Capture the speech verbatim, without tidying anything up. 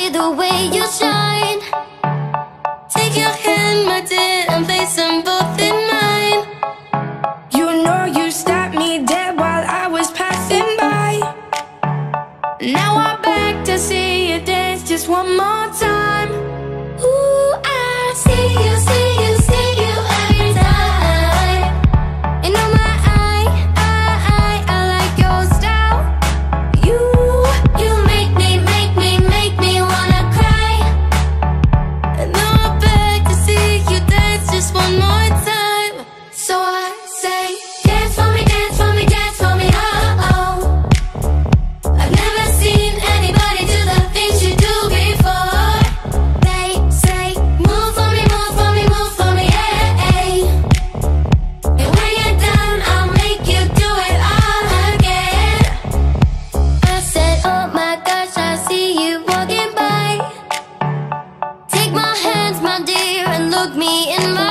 see the way you shine. Take your hand, my dear, and place them both in mine. You know you stopped me dead while I was passing by. Now I'm back to see you dance just one more time. Ooh, I see you, see you, see you every time. And on my eye, I, I, I like your style. You, you make me, make me, make me wanna cry. And now I'm back to see you dance just one more time. So I say, dance for me, dance for me, dance for me, oh, oh. I've never seen anybody do the things you do before. They say, move for me, move for me, move for me, yeah, yeah. And when you're done, I'll make you do it all again. I said, oh my gosh, I see you walking by. Take my hands, my dear, and look me in my